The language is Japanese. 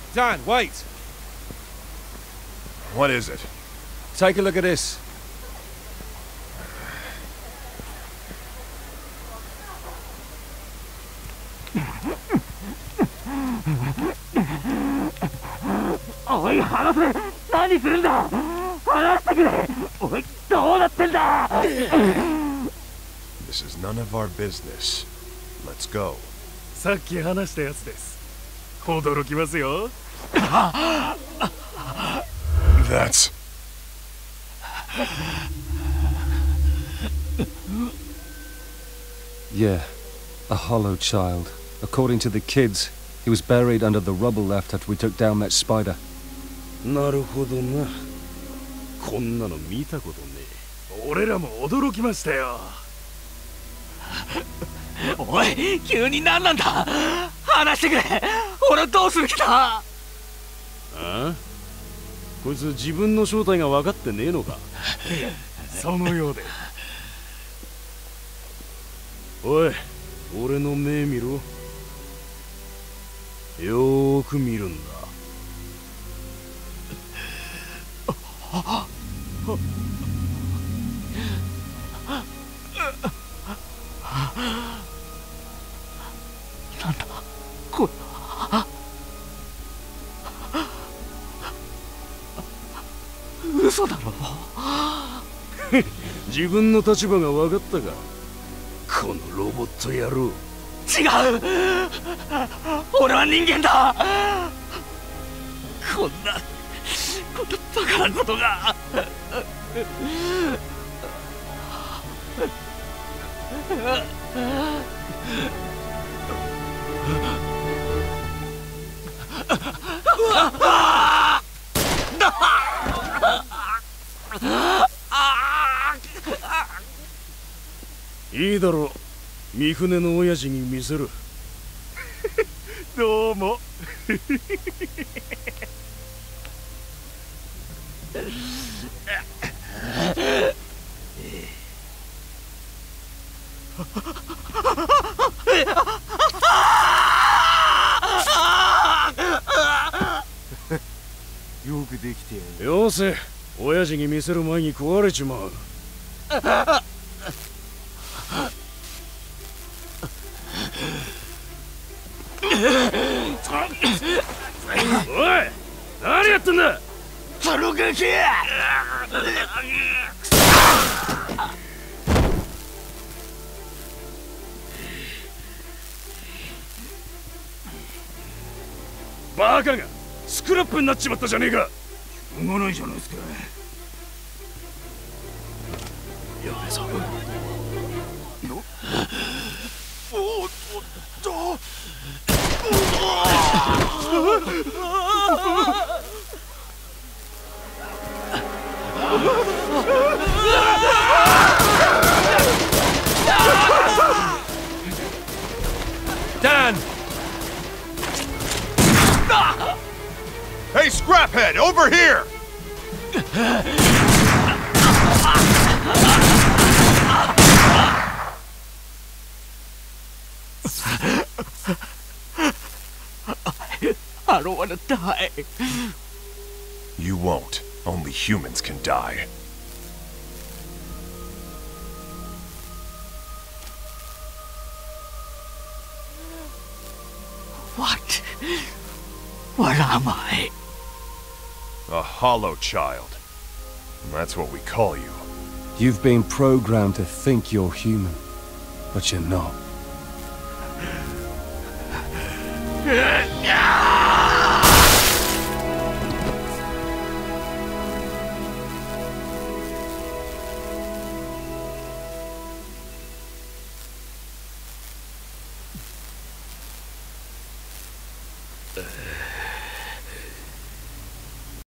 Dan, wait! What is it? Take a look at this. Oi, 離せ! 何するんだ! 離してくれ! おい、どうなってんだ! This is none of our business. Let's go. さっき話したやつです。驚きますよ。 That's... Yeah, a hollow child. According to the kids, he was buried under the rubble left after we took down that spider. なるほどな。こんなの見たことねえ。俺らも驚きましたよ。 おい、急に何なんだ! 話してくれ! 俺どうする気だ! ああ? こいつ自分の正体が分かってねえのか? そのようで。おい、俺の目見ろ。よーく見るんだ。 なんだこれは。嘘だろ。 自分の立場が分かったか、このロボット野郎。 違う、俺は人間だ。こんなバカなことが。 いいだろう、三船の親父に見せる。どうも。 よくできてる。 よせ、親父に見せる前に壊れちまう。おい、何やってんだ。 そのガキ。 バカがスクラップになっちまったじゃねえか。 しょうがないじゃないですか。 やべえぞ。 おっと。 Dan! Hey, Scraphead, over here! I don't want to die. You won't. Only humans can die. What? What am I? A hollow child. That's what we call you. You've been programmed to think you're human, but you're not.